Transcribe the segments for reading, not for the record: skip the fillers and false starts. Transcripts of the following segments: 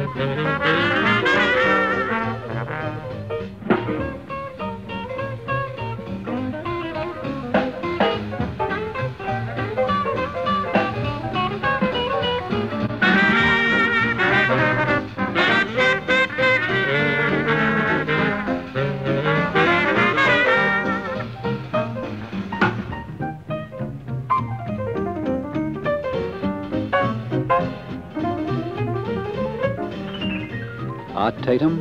Art Tatum.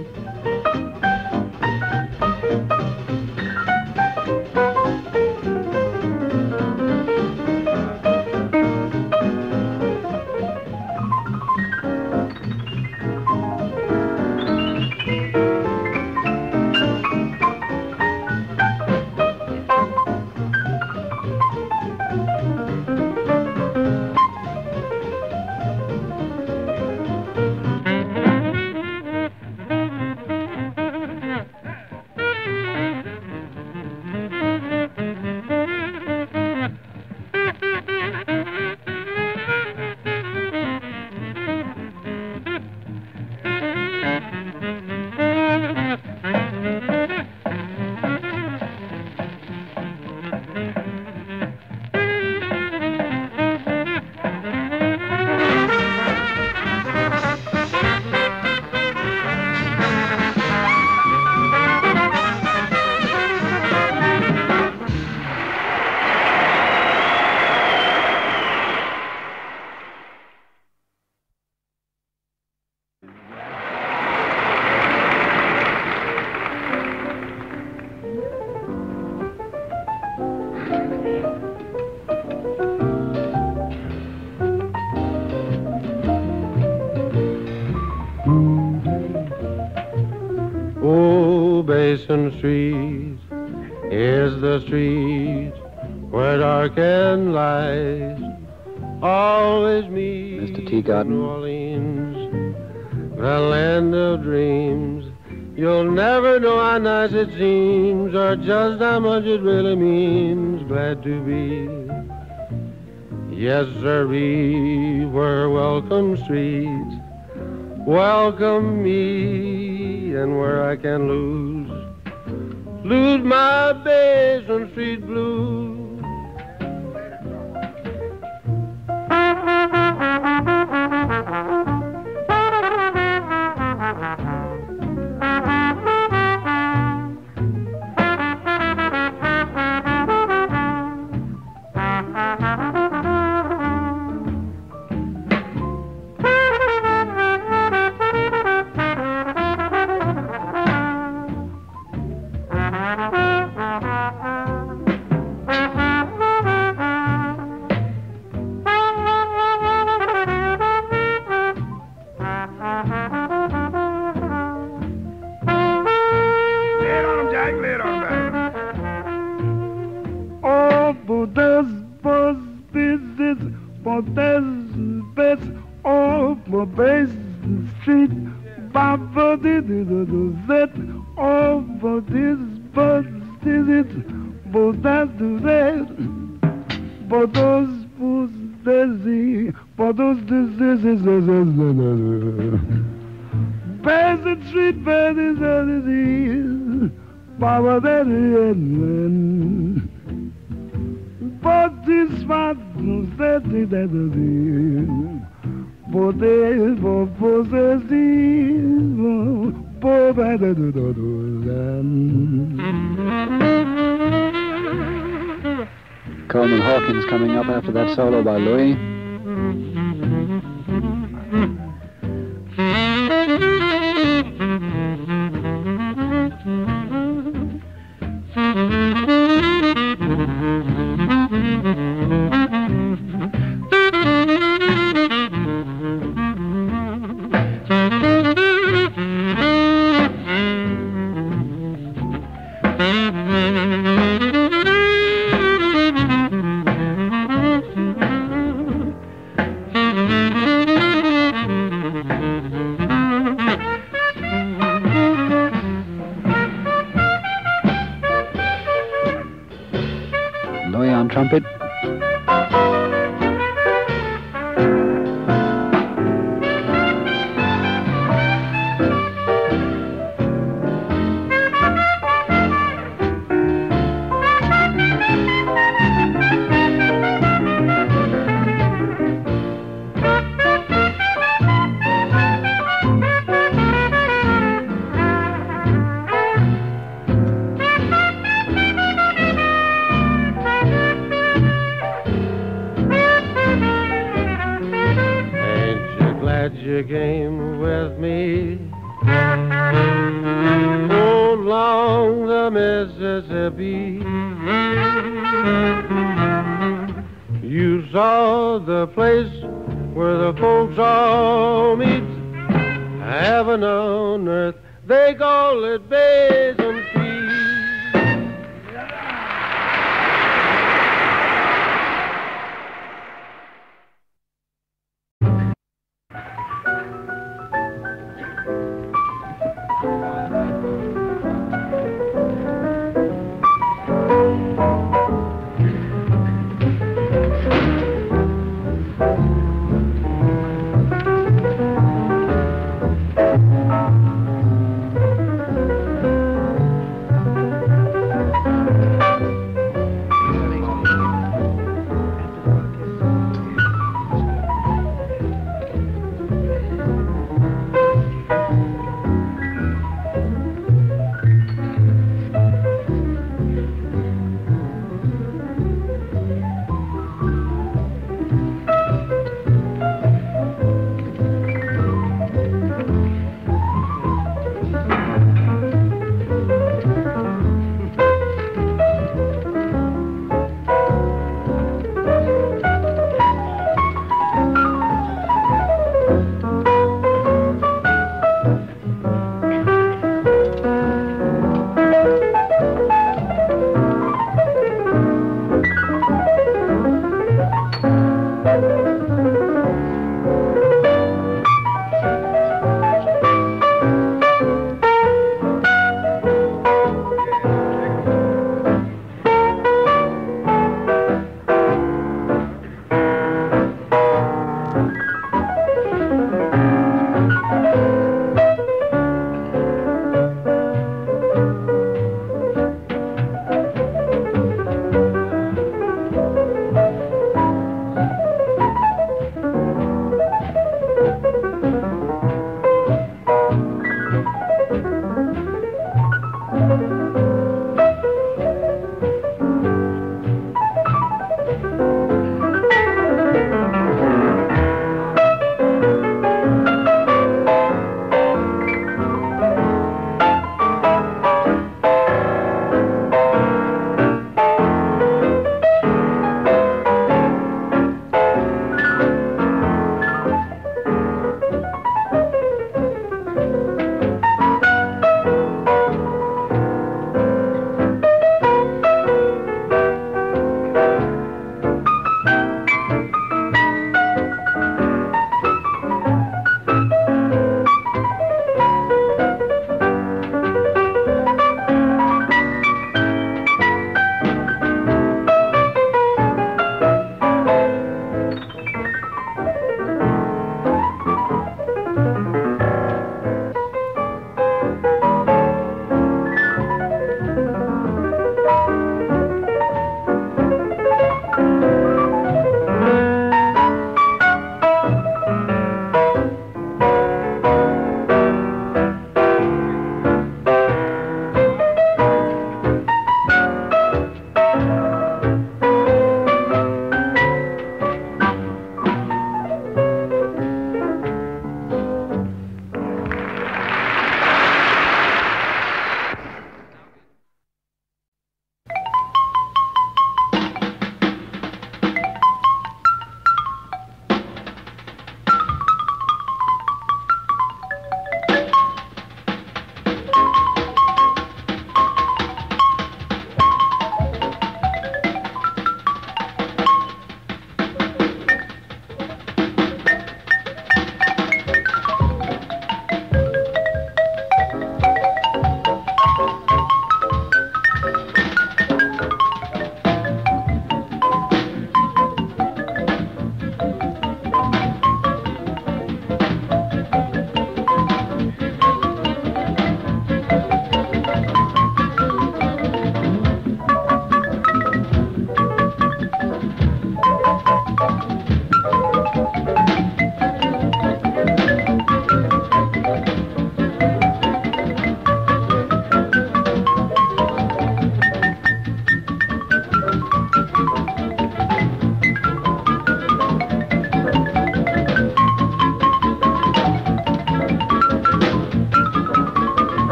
Basin Street is the street where dark and light always meet. Mr. Teagarden. New Orleans, the land of dreams. You'll never know how nice it seems or just how much it really means. Glad to be, yes, sirree, where welcome streets welcome me, and where I can lose my Basin Street blues. Coleman Hawkins coming up after that solo by Louis. that you came with me along the Mississippi. You saw the place where the folks all meet. Heaven on earth, they call it Basin.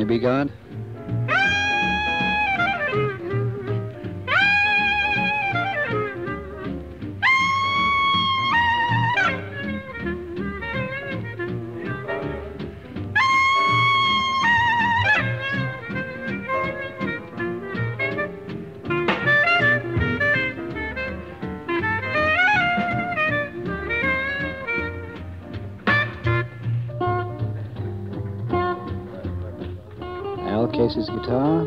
Barney Bigard. Casey's guitar.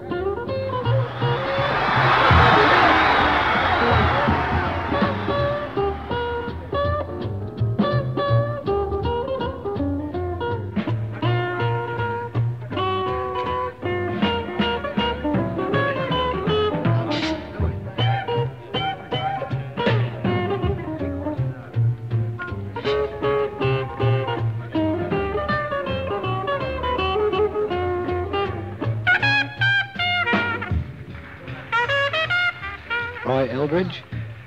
Eldridge.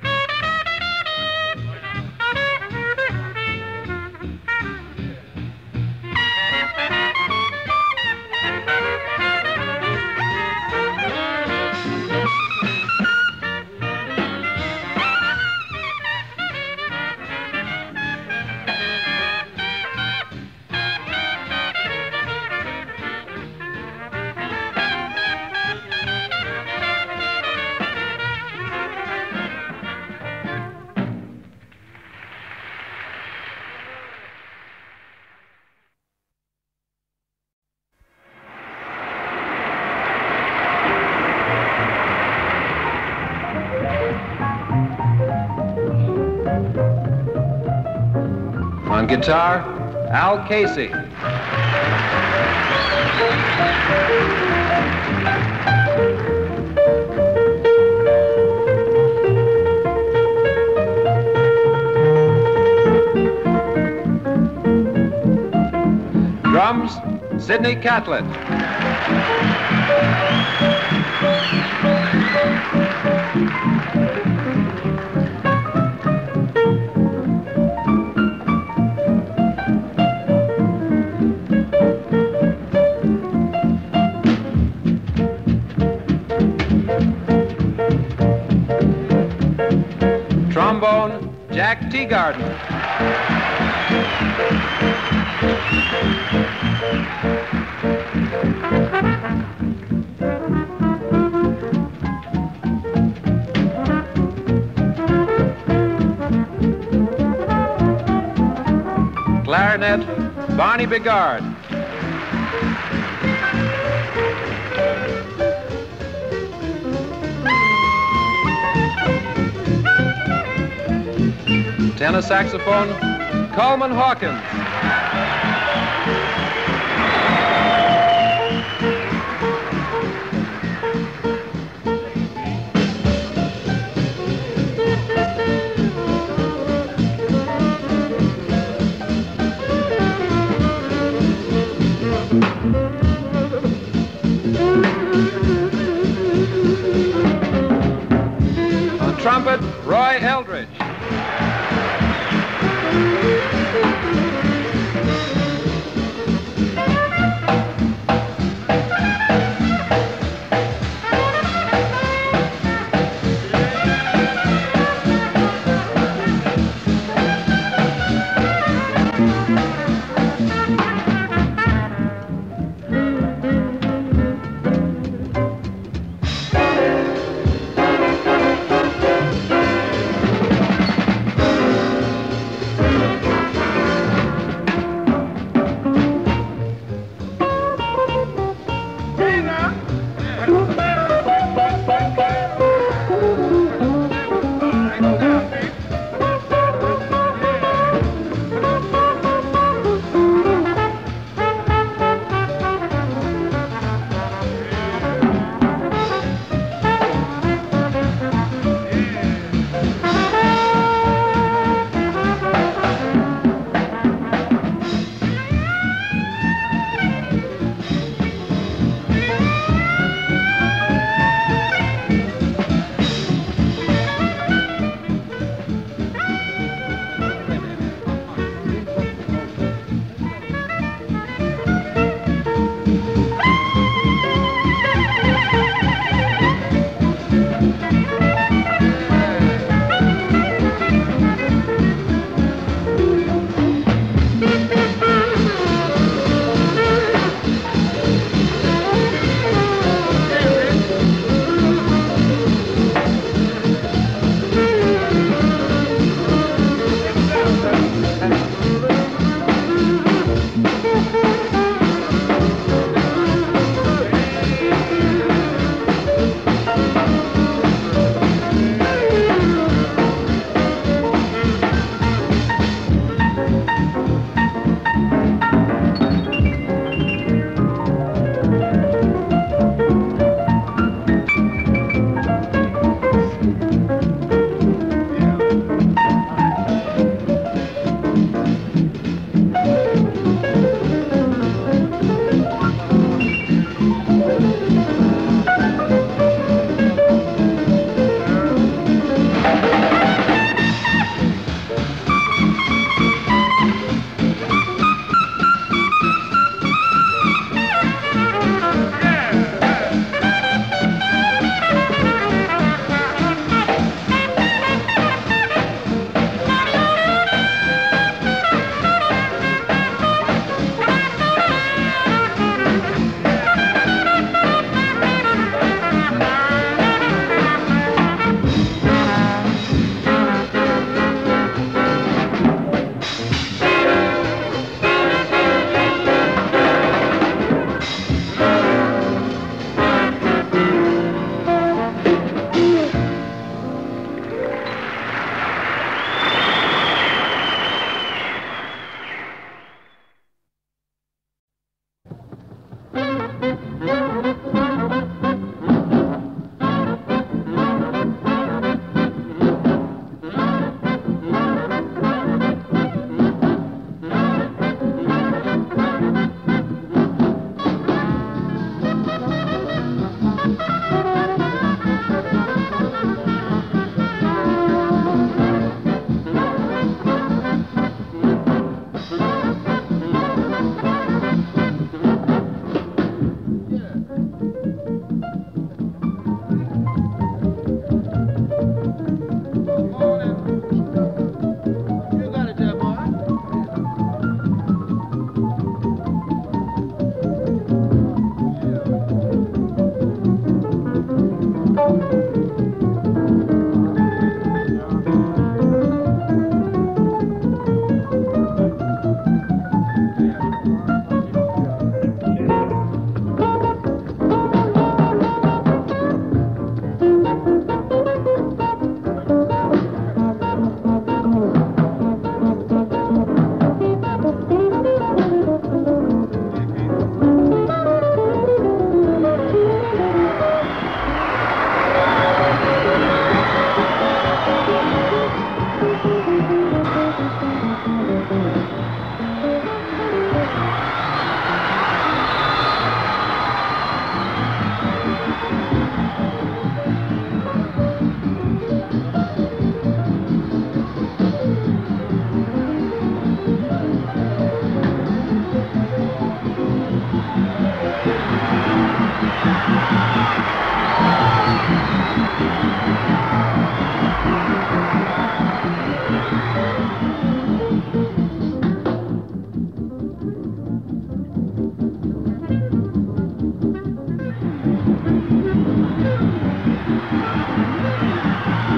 On guitar, Al Casey. Drums, Sidney Catlett. Trombone, Jack Teagarden. Clarinet, Barney Bigard. Tenor saxophone, Coleman Hawkins. On trumpet, Roy Eldridge.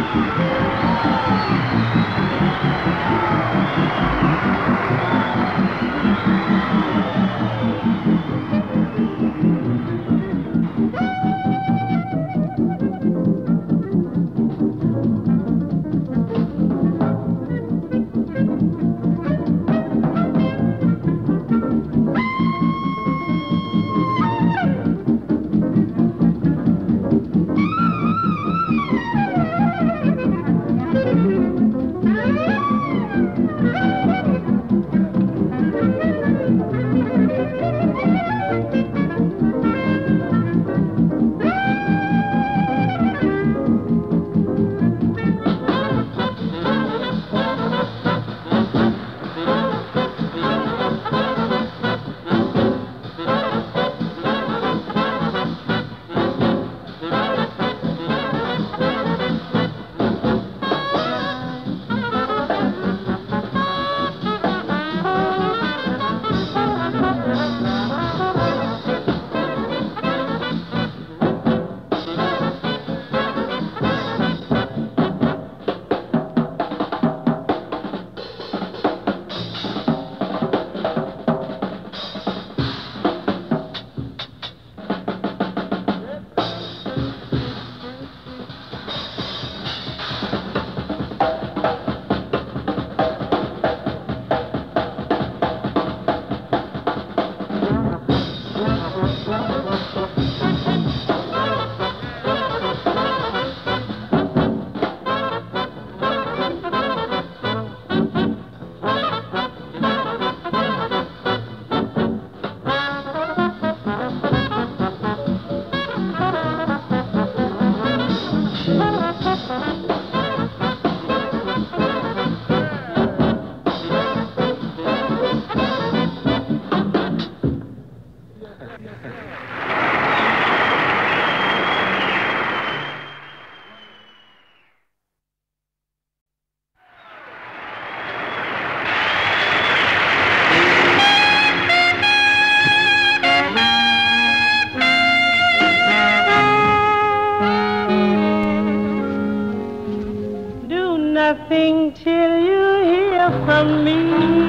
nothing till you hear from me.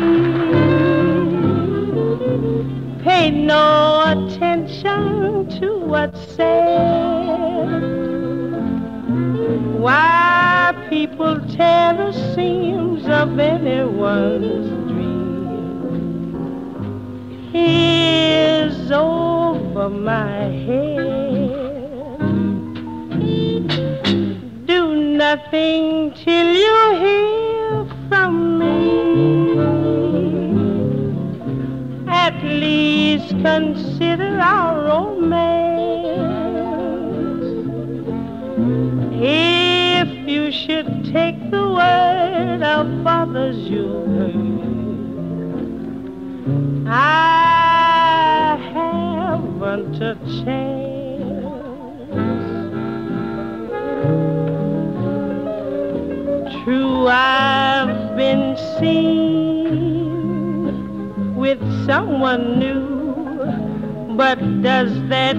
Pay no attention to what's said. Why people tear the seams of anyone's dream is over my head. Do nothing till you hear from me. At least consider our romance. If you should take the word of others you heard, I haven't a chance. True, I've been seen with someone new, but does that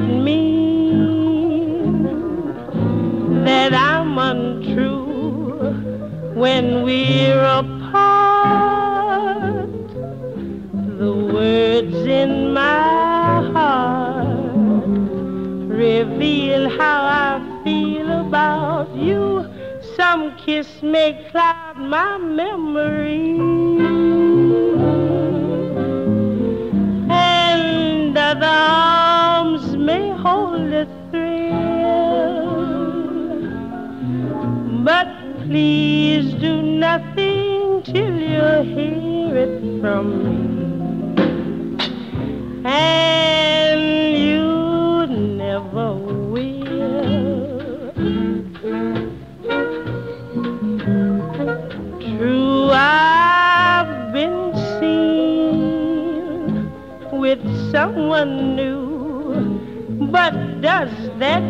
mean that I'm untrue when we're apart? The words in my heart reveal how I feel about you. Some kiss may cloud my memory, and other arms may hold a thrill. But please do nothing till you hear it from me. And you never will. True, I've been seen with someone new, but does that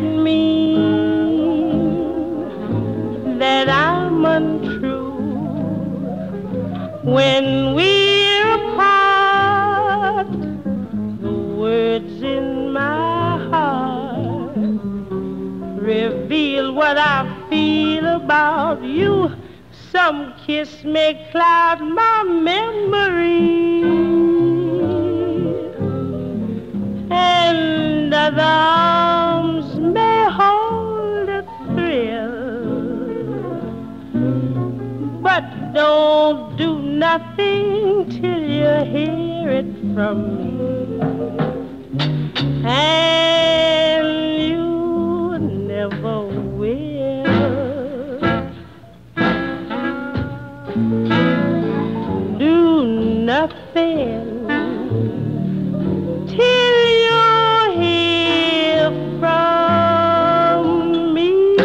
mean that I'm untrue when we're apart? The words in my heart reveal what I feel about you. Some kiss may cloud my memory, and other arms may hold a thrill. But don't do nothing till you hear it from me. And you never will. Do nothing till you hear from me.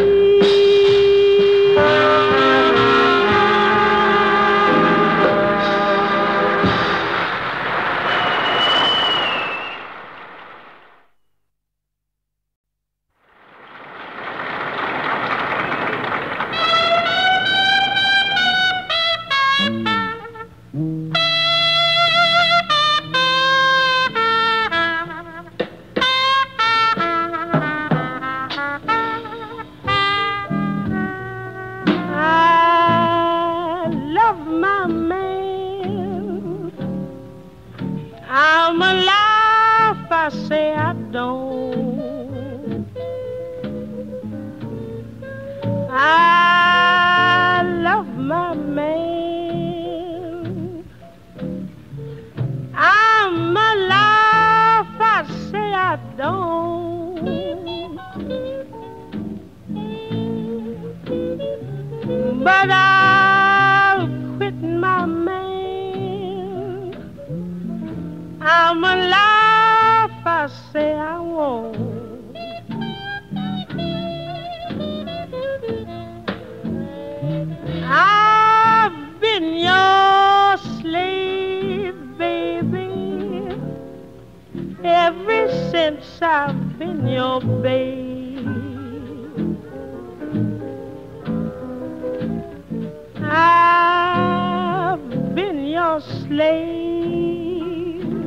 But I'll quit my man. I'm alive, I say I won't. I've been your slave, baby, ever since I've been your babe. I've been your slave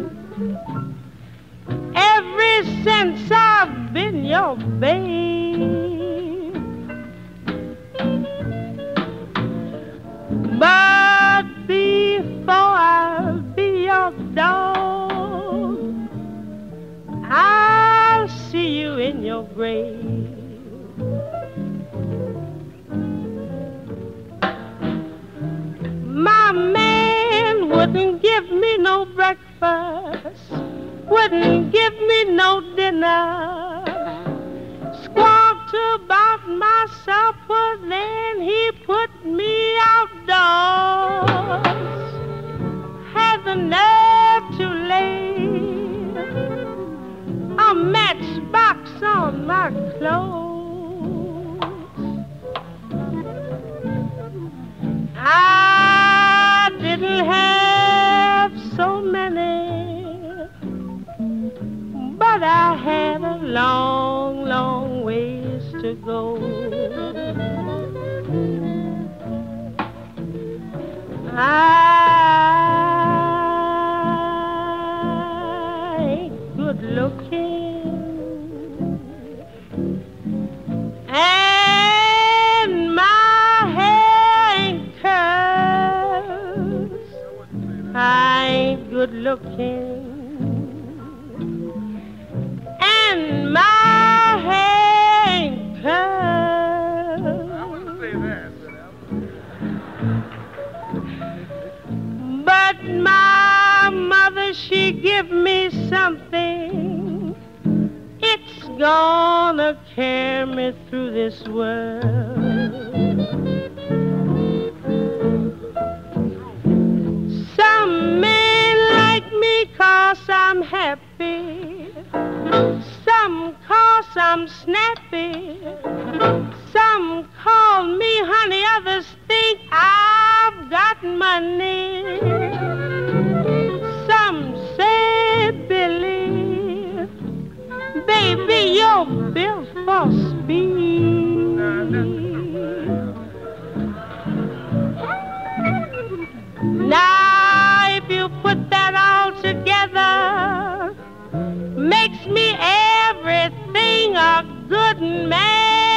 ever since I've been your babe. But before I'll be your dog, I'll see you in your grave. My man wouldn't give me no breakfast, wouldn't give me no dinner, squawked about my supper, then he put me outdoors, had the nerve to lay a matchbox on my clothes. I didn't have so many, but I had a long, long ways to go. I ain't good looking, and my hair ain't curls. I ain't good looking, and my hair ain't curls. I want to say that. But my mother, she give me something. It's gonna carry me through this world. Some men like me 'cause I'm happy, some 'cause I'm snappy, some call me honey, others think I've got money. Some say, Billy, baby, you're built for speed. Now, if you put that all together, makes me everything a good man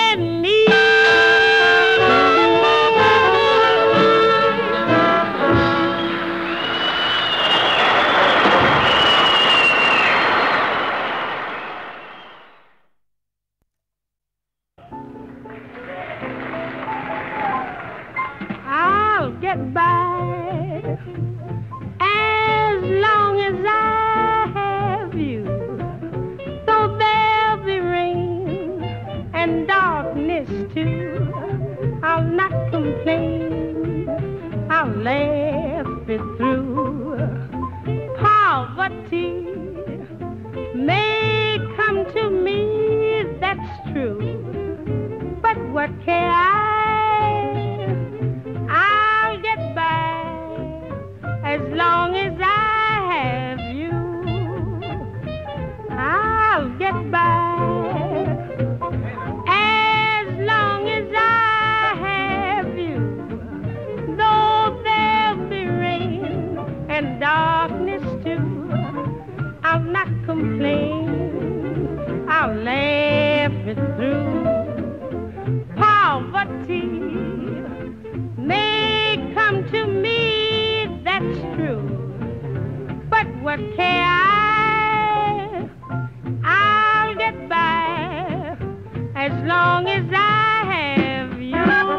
I'll get by as long as I have you. Though there'll be rain and darkness too, I'll not complain, I'll laugh it through. Poverty may come to me, that's true, but what care I'll get by as long as I have you. I'll get by as long as I have you. Though there'll be rain and darkness too, I'll not complain, I'll laugh it through. Poverty may come to me, that's true, but what care I'll get by as long as I have you.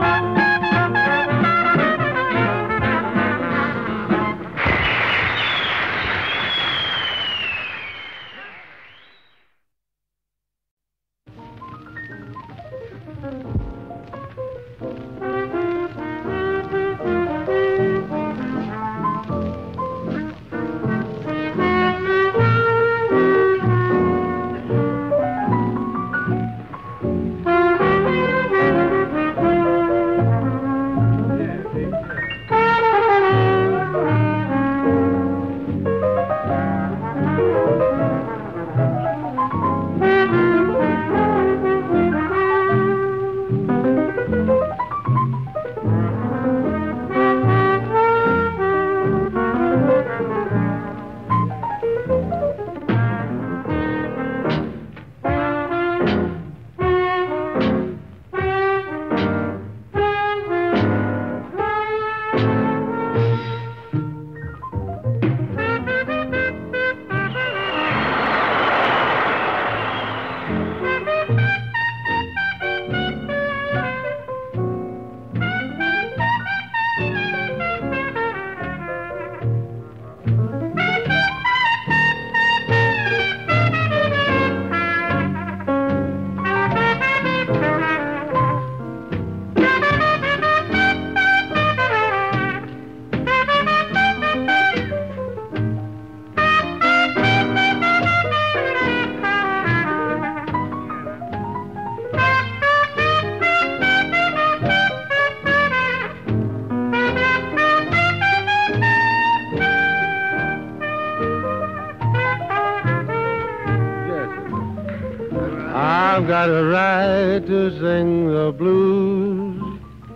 I've got a right to sing the blues.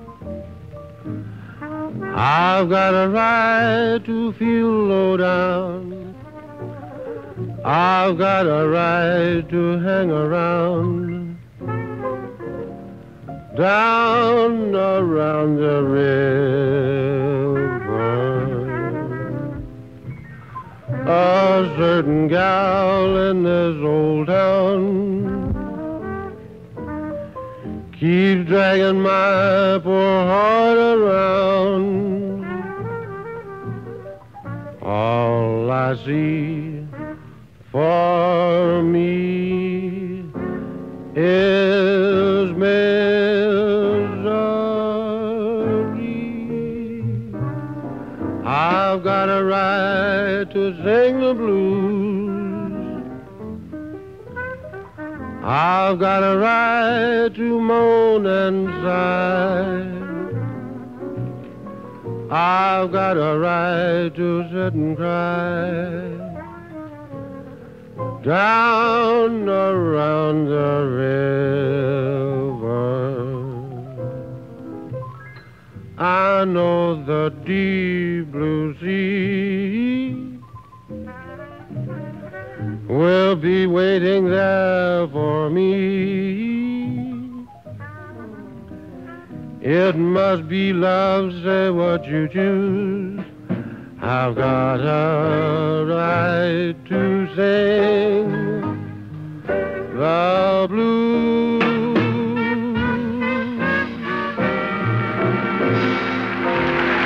I've got a right to feel low down. I've got a right to hang around, down around the river. A certain gal in this old town keeps dragging my poor heart around. All I see for me is misery. I've got a right to sing the blues. I've got a right to moan and sigh. I've got a right to sit and cry, down around the river. I know the deep blue sea will be waiting there for me. It must be love, say what you choose. I've got a right to sing the blues.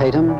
Tatum.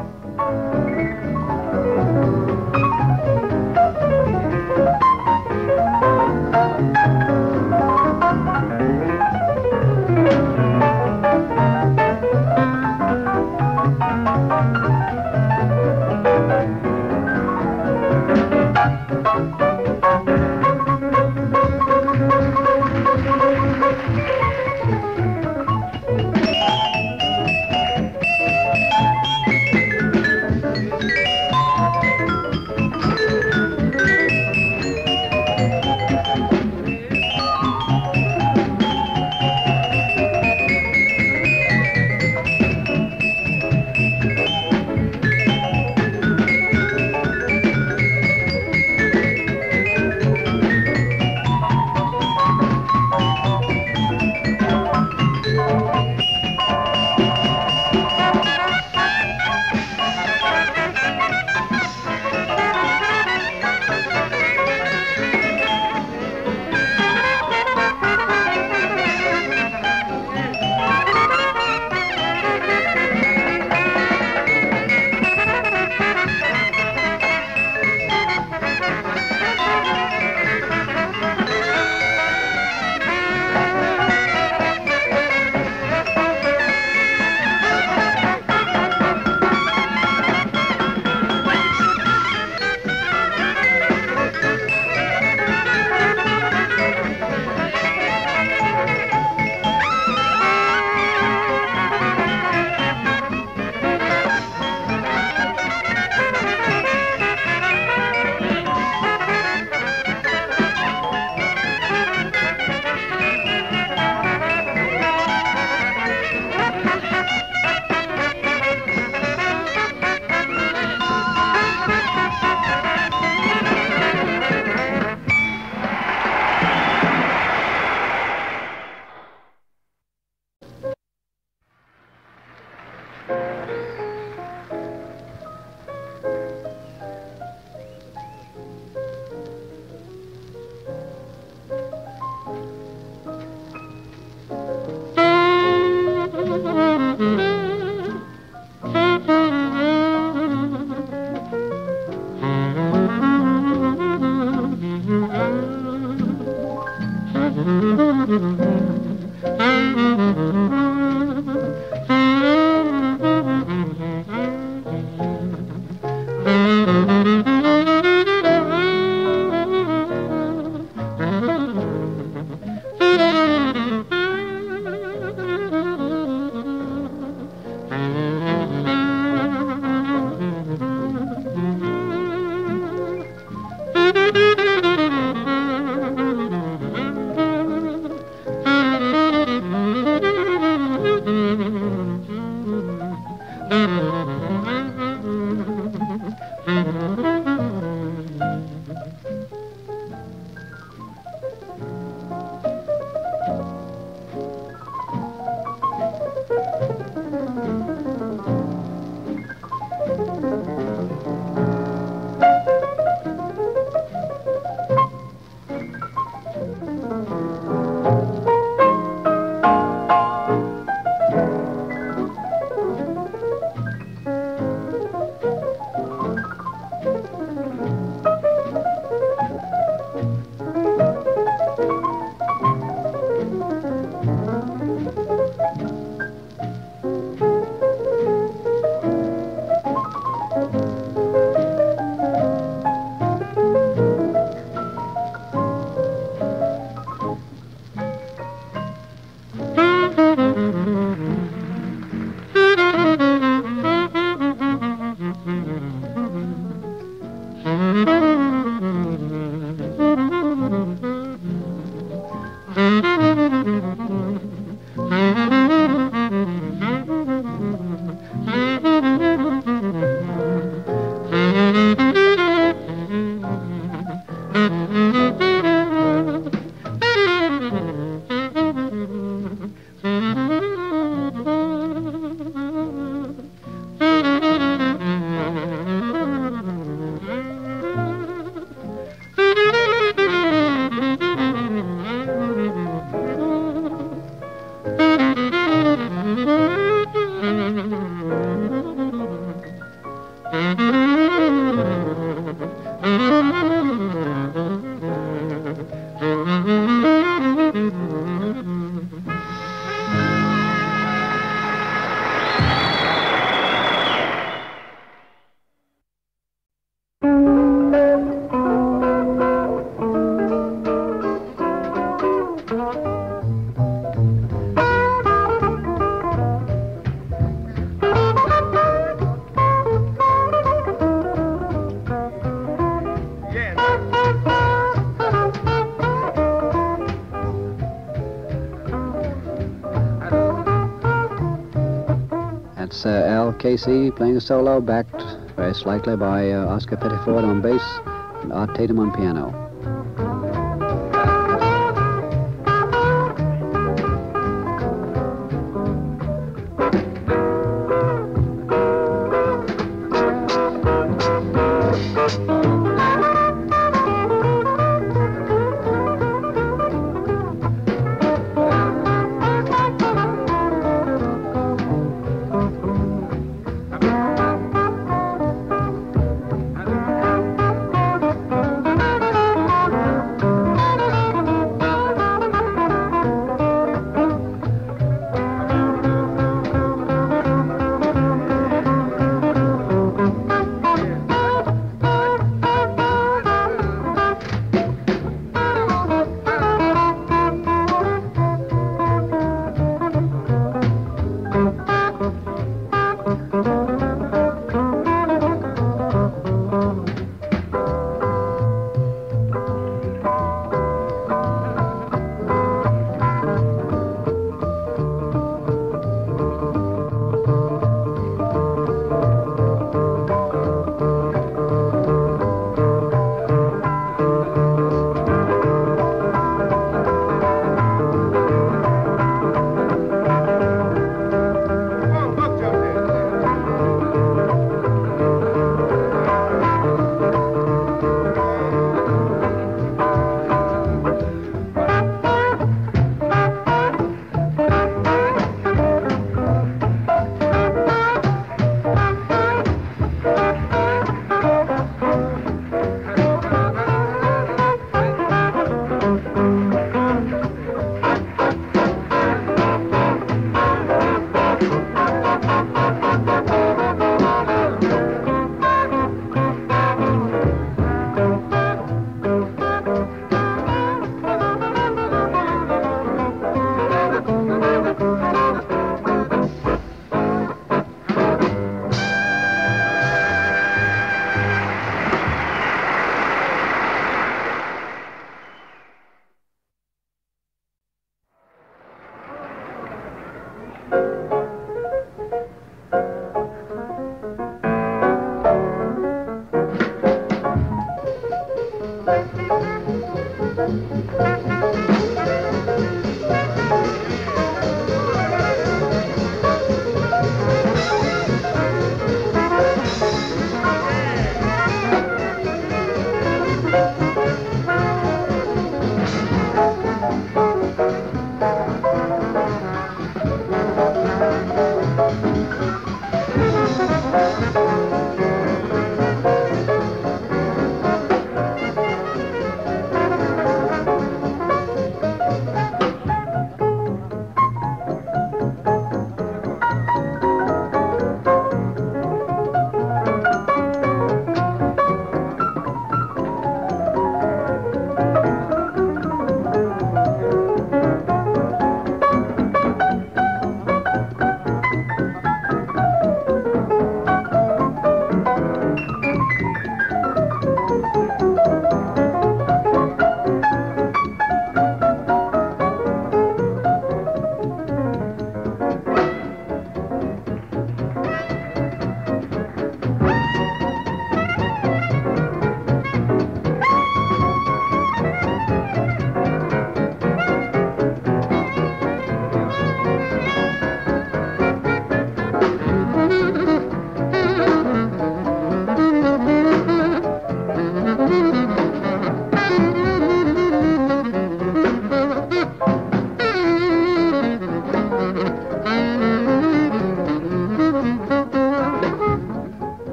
That's Al Casey playing a solo, backed very slightly by Oscar Pettiford on bass and Art Tatum on piano.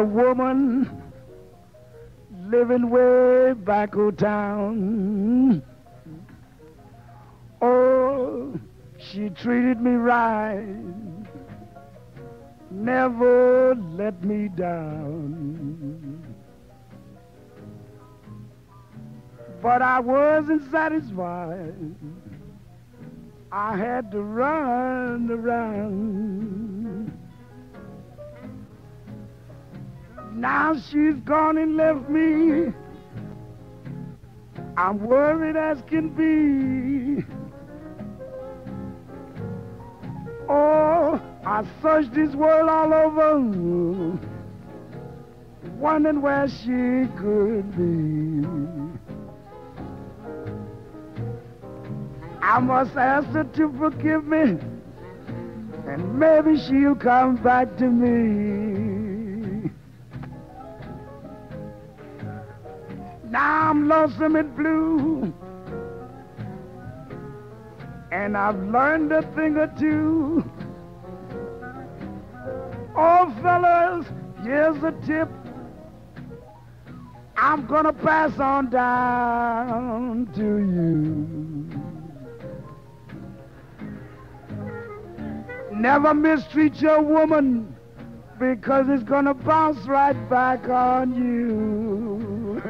a woman living way back o' town. Oh, she treated me right, never let me down. But I wasn't satisfied. I had to run around. Now she's gone and left me. I'm worried as can be. Oh, I searched this world all over, wondering where she could be. I must ask her to forgive me, and maybe she'll come back to me. Now I'm lonesome and blue, and I've learned a thing or two. Oh, fellas, here's a tip I'm gonna pass on down to you. Never mistreat your woman, because it's gonna bounce right back on you.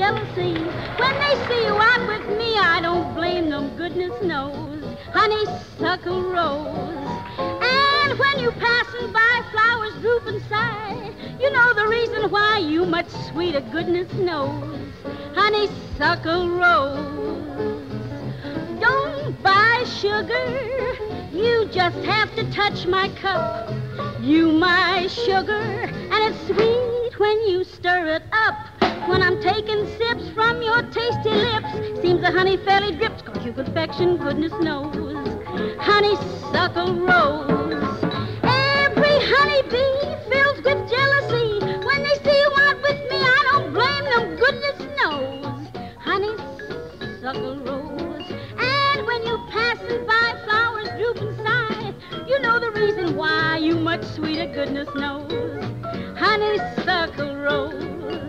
jealousy. When they see you out with me, I don't blame them, goodness knows. Honeysuckle Rose. And when you passing by, flowers droop and sigh. You know the reason why, you much sweeter, goodness knows. Honeysuckle Rose. Don't buy sugar, you just have to touch my cup. You my sugar, and it's sweet when you stir it up. When I'm taking sips from your tasty lips, seems the honey fairly drips, 'cause you confection, goodness knows. Honeysuckle Rose. Every honeybee fills with jealousy. When they see you out with me, I don't blame them, goodness knows. Honeysuckle Rose. And when you passing by, flowers droop and sigh. You know the reason why, you much sweeter, goodness knows. Honeysuckle Rose.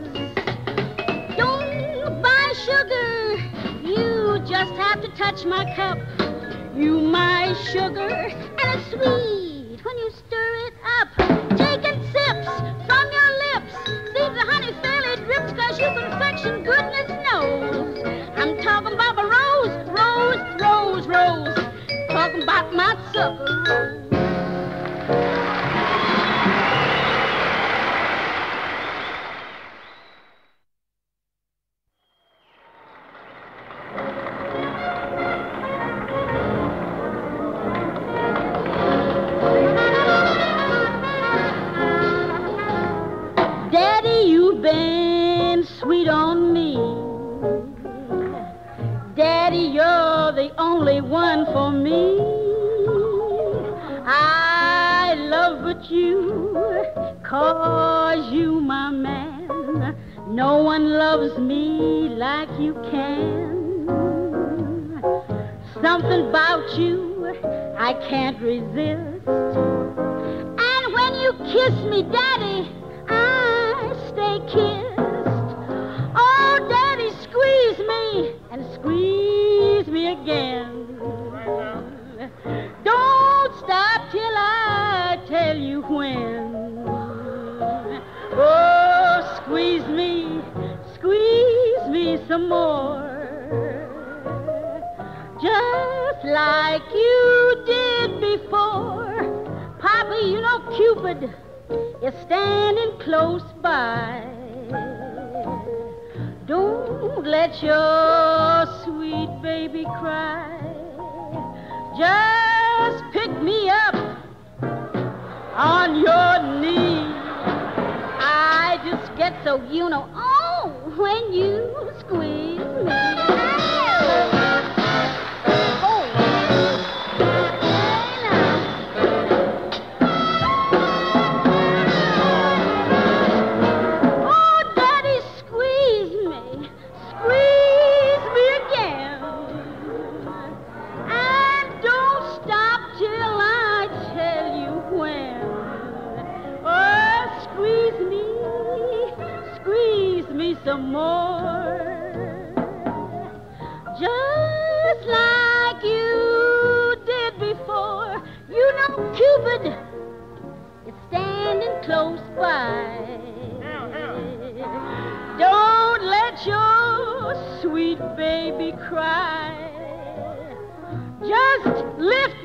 Don't buy sugar, you just have to touch my cup. You my sugar, and it's sweet when you stir it up. Taking sips from your lips, see the honey fairly drips, 'cause you confection, goodness knows. I'm talking about a rose, rose, rose, rose. Talking about my sucker rose. Daddy, you've been sweet on me. Daddy, you're the only one for me. I love but you, 'cause you my man. No one loves me like you can. Something about you I can't resist. And when you kiss me, Daddy, I stay kissed. Oh, Daddy, squeeze me and squeeze me again. Don't stop till I tell you when. Oh, squeeze me some more. Just like you did before. Papa, you know Cupid is standing close by. Don't let your sweet baby cry. Just pick me up on your knee. I just get so, you know, oh, when you squeeze me. Some more, just like you did before. You know Cupid is standing close by. Don't let your sweet baby cry. Just lift